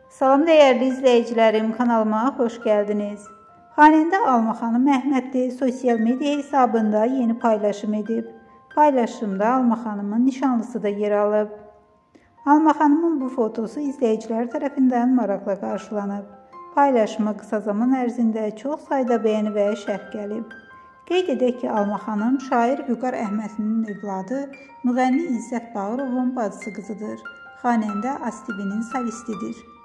Salam dəyərli izləyicilərim, kanalıma xoş gəldiniz. Xanəndə Alma xanım Məhmədli sosial media hesabında yeni paylaşım edib. Paylaşımda Alma xanımın nişanlısı da yer alıb. Alma xanımın bu fotosu izləyicilər tərəfindən maraqla qarşılanıb. Paylaşıma qısa zaman ərzində çox sayda bəyəni və şərh gəlib. Qeyd edək ki, Alma xanım şair Vüqar Əhmədlinin övladı, müğənni İzzət Bağırovun bacısı qızıdır. Xanəndə ASTV-nin solistidir.